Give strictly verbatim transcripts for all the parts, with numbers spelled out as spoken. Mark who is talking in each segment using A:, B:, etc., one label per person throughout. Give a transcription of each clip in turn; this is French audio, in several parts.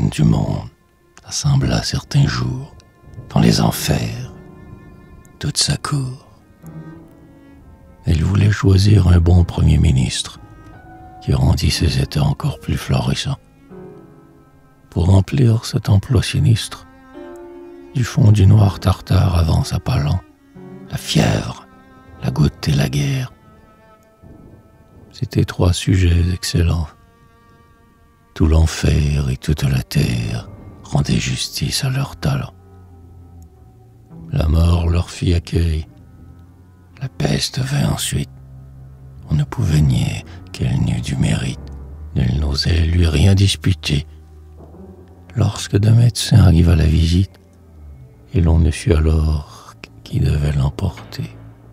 A: reine du monde assembla certains jours, dans les enfers, toute sa cour. Elle voulait choisir un bon premier ministre qui rendit ses états encore plus florissants. Pour remplir cet emploi sinistre, du fond du noir tartare avança pas lent la fièvre, la goutte et la guerre. C'étaient trois sujets excellents. Tout l'enfer et toute la terre rendaient justice à leur talent. La mort leur fit accueil, la peste vint ensuite. On ne pouvait nier qu'elle n'eût du mérite. Nul n'osait lui rien disputer. Lorsque deux médecins arrivent à la visite, et l'on ne sut alors qui devait l'emporter.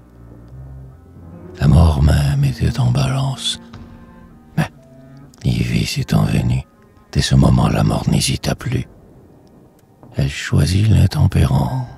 A: La mort même était en balance. Mais, Ivis étant venue, dès ce moment la mort n'hésita plus. Elle choisit l'intempérance.